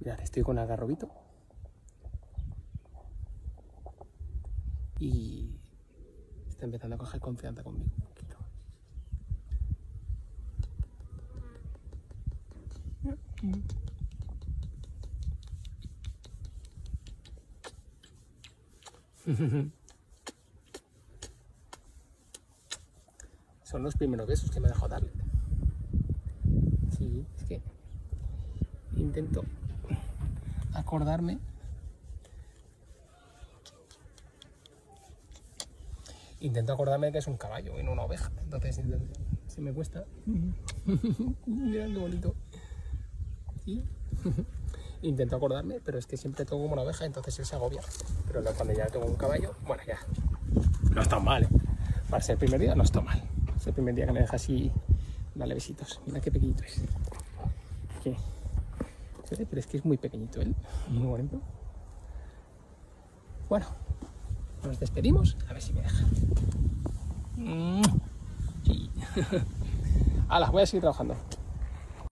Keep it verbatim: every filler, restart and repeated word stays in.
Mirad, estoy con Algarrobito. Y está empezando a coger confianza conmigo. Son los primeros besos que me dejó darle. Sí, es que intento acordarme. Intento acordarme de que es un caballo y no una oveja. Entonces se me cuesta. Mirad qué bonito. ¿Sí? Intento acordarme, pero es que siempre tengo como una oveja, entonces él se agobia. Pero cuando ya tengo un caballo, bueno, ya. No está mal, ¿eh? Para ser el primer día no está mal. Es el primer día que me deja así, darle besitos. Mira qué pequeñito es. ¿Qué? Pero es que es muy pequeñito él. Muy bonito. Bueno, nos despedimos. A ver si me deja. Sí. Hala, voy a seguir trabajando.